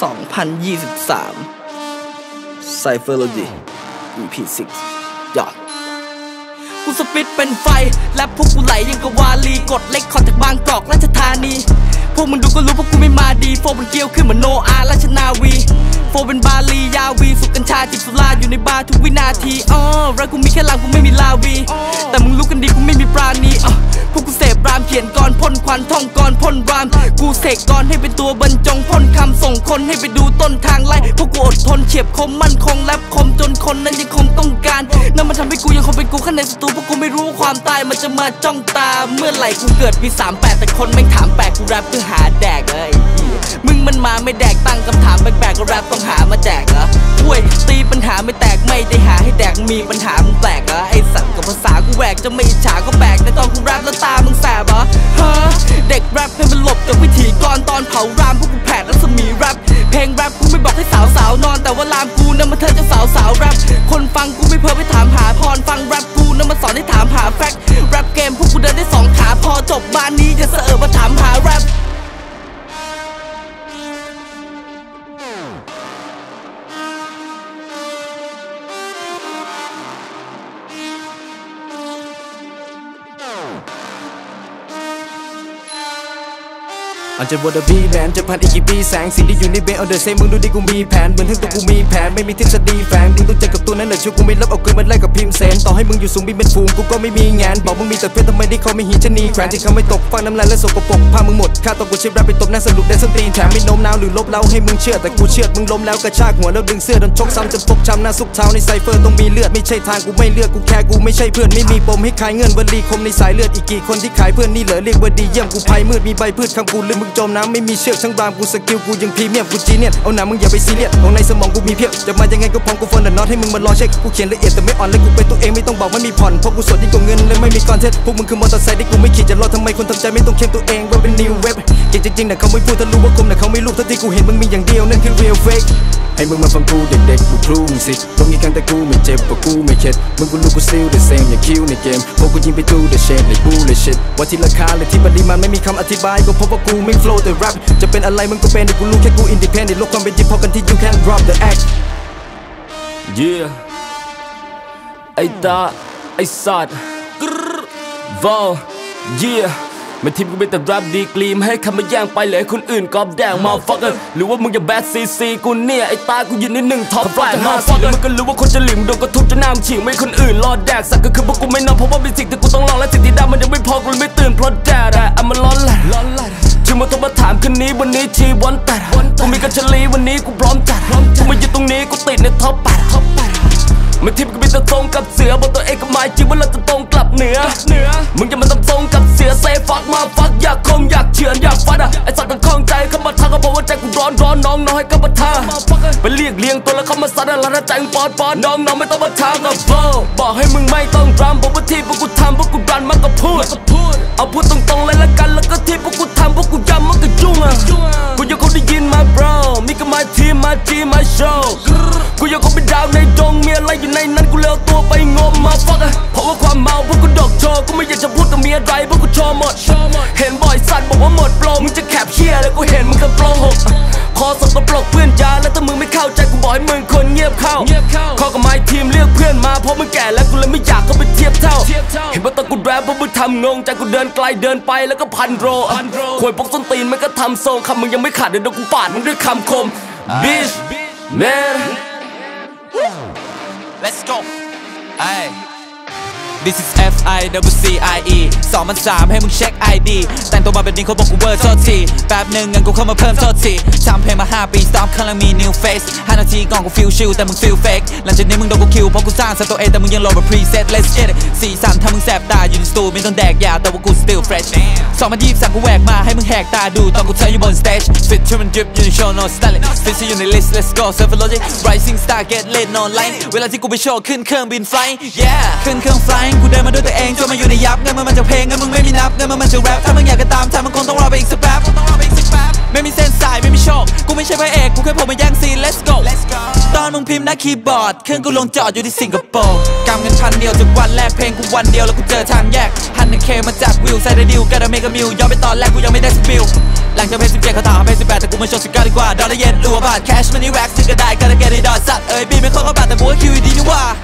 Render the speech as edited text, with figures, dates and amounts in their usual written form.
2023 Cypherology EP 6 ยอดกูสปิดเป็นไฟและพวกกูไหลยังกะวาลีกดเล็กคอนจากบางกอกราชธานีพวกมึงดูก็รู้พวกกูไม่มาดีโฟมันเกี้ยวขึ้นเหมือนโนอาราชนาวีโฟเป็นบาลียาวีสุกกัญชาจิบสุราอยู่ในบาร์ทุกวินาทีรักกูมีแค่หลังกูไม่มีลาวีแต่มึงรู้กันดีกูไม่มีปราณีพวกกูเสพรามเขียนกรพ่นควันท่องกรพ่นรามกูเสกกรให้เป็นตัวบรรจงพ่นคำส่งคนให้ไปดูต้นทางไล่พวกกูอดทนเฉียบคมมั่นคงแลบคมจนคนนั้นยังคงต้องการนั่นมันทำให้กูยังคงเป็นกูข้างในสตูพวกกูไม่รู้ความตายมันจะมาจ้องตาเมื่อไหร่กูเกิดปี38แต่คนไม่ถามแปลกกูแรปเพื่อหาแดกมึงมันมาไม่แดกตั้งคำถามแปลกๆก็แรปต้องหามาแจกห่วยตีปัญหาไม่แตกไม่ได้หาให้แดกมีปัญหามึงแปลกไอสัตว์กับภาษากูแหวกจะไม่อิจฉาก็แปลกแต่ตอนกูแรปแล้วตามึงแสบเด็กแรปให้มันหลบจากวิถีกรตอนเผารามพวกกูแผดรัศมีแรปเพลงแรปกูไม่บอกให้สาวๆนอนแต่ว่าลามกูนั่นมาเธอจะสาวแรปคนฟังกูไม่เพ้อไปถามหาพรฟังแรปกูนั่นมาสอนให้ถามหาแฟกต์แรปเกมพวกกูเดินได้2 ขาพอจบบ้านนี้จะเสอะมาถามหาแรปอันจะวอร์ดบีแมนจะพันอีกกี่ปีแสงสิ่งที่อยู่ในเบนเอาเดอร์เซมึงดูดิกูมีแผนเหมือนทั้งตัวกูมีแผนไม่มีทฤษฎีแฝงมึงต้องเจอกับตัวนั้นแหละช่วยกูไม่ลบเอาเกินมันไล่กับพิมพ์เซนต่อให้มึงอยู่สูงบินเป็นฝูงกูก็ไม่มีงานบอกมึงมีแต่เพื่อนทำไมที่เขาไม่หินชนีแขวนที่เขาไม่ตกฟังน้ำลายและสกปรกพามึงหมดค่าตัวกูชิบแรปไปตบหน้าสรุปได้ส้นตีนแถมไม่โน้มน้าวหรือลบเล้าให้มึงเชื่อแต่กูเชื่อมึงล้มแล้วกระชากหัวแล้วดึงเสื้อโดนชกซ้ำจนฟกช้ำหน้าซุกเท้าในไซเฟอร์ต้องมีเลือดไม่ใช่ทางกูไม่เลือกกูแค่กูไม่ใช่เพื่อนไม่มีปมให้ขายเงินวลีคมในสายเลือดอีกกี่คนที่ขายเพื่อนนี่เหลือเรียกว่าดีเยี่ยมกูภัยมืดมีใบพืชคำกูลืมมึงจมน้ำไม่มีเชือกช่างบางกูสกิลกูยังพรีเมียมกูจีเนียนเอาหนามึงอย่าไปซีเรียสของในสมองกูมีเพียบจะมายังไงก็พร้อมกูฟอนแต่น็อตให้มึงมารอเช็คกูเขียนละเอียดแต่ไม่อ่อนและกูเป็นตัวเองไม่ต้องบอกไม่มีผ่อนเพราะกูสดยิ่งกว่าเงินและไม่มีคอนเทนต์พวกมึงคือมอเตอร์ไซค์ที่กูไม่ขี่จะรอทำไมคนทำใจไม่ต้องเข้มตัวเองว่าเป็นนิวเว็บเก่งจริงๆแต่เขาไม่พูดถ้ารู้ว่าคมแต่เขาไม่รู้ทั้งที่กูเห็นมึงมีอย่างเดียวนั่นคือ real fakeให้มึงมาฟังกูเด็กๆกูครูมึงสิตรงนี้กันแต่กูไม่เจ็บเพราะกูไม่เข็ดมึงกูรู้กู still the same อย่างคิวในเกมพวกกูยิงไปตู้ the shade ในบูเลย shit ว่าที่ราคาและที่ปริมาณไม่มีคำอธิบายก็เพราะว่ากูไม่ flow แต่ rap จะเป็นอะไรมึงก็เป็นแต่กูรู้แค่กู independent โลกความเป็นจริงพอกันที่ you can drop the act yeah ไอ้ตาไอ้สัตว์วอล yeahไม่ทิมกูเป็นแต่แรปดีกรีมให้คำมาแย่งไปเลยคนอื่นกอบแดงมาฟักกันหรือว่ามึงอย่าแบดซีกูเนี่ยไอ้ตากูยืนใน1 ท็อปแฟร์มาฟักกันมึงก็รู้ว่าคนจะหลิมโดนกระทุบจนน้ำฉีกไม่คนอื่นรอแดกสักก็คือพวกกูไม่นอนเพราะว่าเป็นสิ่งที่กูต้องลองและสิ่งที่ได้มันยังไม่พอกูไม่ตื่นเพราะแดดอะมันร้อนแหละที่มาโทรมาถามคืนนี้วันนี้ทีวันแต่กูมีกันเฉลีวันนี้กูพร้อมจัดกูมาอยู่ตรงนี้กูติดในท็อป8ไม่ทิมกูมีแต่ตรงกับเสือบอกตัวเองก็หมายจริงว่าเราจะตรงกลับเหนือมึงอย่ามาตรงกับเสือเซฟักมาฟักอยากคมอยากเฉือนอยากฟัดไอสัตว์ต้องคล่องใจเข้ามาทักก็เพราะว่าใจกูร้อนน้องให้กับมาทาไปเรียงตัวแล้วเข้ามาซัดแล้วถ้าใจมึงปอนน้องไม่ต้องมาทากับโฟบอกให้มึงไม่ต้องดรัมบอกว่าที่พวกกูทำพวกกูรันมันก็พูดเอาพูดตรงๆเลยละกันแล้วก็ที่พวกกูทำพวกกูย้ำมันก็ยุ่งกูยังคงได้ยินมา bro มีก็มาทีมมาโชว์กูยังคงเป็นดาวในดงมีอะไรอยู่ในนั้นกูเลี้ยวตัวไปงมมาฟักเพราะว่าความเมาพวกกูดอกโชว์กูไม่อยากจะพูดแต่มีอะไรพวกกูโชว์หมดเห็นบ่อยสัตว์บอกว่าหมดโปรมึงจะแคบเชี่ยแล้วกูเห็นมึงกำปลงหกคอสกปรกเพื่อนยาแล้วถ้ามึงไม่เข้าใจกูบอกให้มึงคนเงียบเข้าข้อกับไม้ทีมเรียกเพื่อนมาเพราะมึงแก่แล้วกูเลยไม่อยากเข้าไปเทียบเท่าเห็นว่าตอนกูแรปพวกมึงทำงงใจกูเดินไกลเดินไปแล้วก็พันโรควยพวกส้นตีนมันก็ทำทรงคำมึงยังไม่ขาดเดี๋ยวกูปาดมึงด้วยคำคม bitch man let's go ay This is FICCIE 2003ให้มึงเช็ค ID แต่งตัวมาแบบนี้เขาบอกกูเวอร์โทษทีแป๊บหนึ่งเงินกูเข้ามาเพิ่มโทษทีทำเพลงมา5 ปี Stop กำลังมี new face 5 นาทีก่อนกู feel chill แต่มึง feel fake หลังจากนี้มึงโดนกูคิวเพราะกูสร้างสตัวเองแต่มึงยังโหลดแบบ preset let's get it สีสันถ้ามึงแสบตาอยู่ในสตูไม่ต้องแดกยาแต่ว่ากู still fresh 2023กูแหวกมาให้มึงแหกตาดูตอนกูเธออยู่บน stage fit to and drip อยู่ใน show no styling fit อยู่ใน list let's go Cypherology rising star get lit no line เวลาที่กูไปโชว์ขึ้นเครื่องบิน fly yeah ขึ้นเครื่อง fly กูเดินมาด้วยตัวเองจนมาอยู่ในยับเงินมันจะเพลงเงินมึงไม่มีนับเงินมันจะแรปถ้ามึงอยากจะตามทันมันคงต้องรอไปอีกสักแป๊บไม่มีเส้นสายไม่มีโชคกูไม่ใช่พระเอกกูแค่ผมมาแย่งซีน let's go ตอนมึงพิมพ์หน้าคีย์บอร์ดเครื่องกูลงจอดอยู่ที่สิงคโปร์กำเงิน1,000 เดียวจากวันแรกเพลงกูวันเดียวแล้วกูเจอทางแยก100K มาจากวิวใส่ได้ดิวกันเมกะมิวย้อนไปตอนแรกกูยังไม่ได้สปิลหลังจากเพลง17เขาถามเพลง18แต่กูมาโชว์19ดีกว่าดอลลาร์เยนรัวบาทแคชมันนี่แร็กซื้อก็ได้กันแกได้ดอทสัตว์เอ้ยบีไม่เข้ากับบาทแต่บัวคิวดีนี่ว่า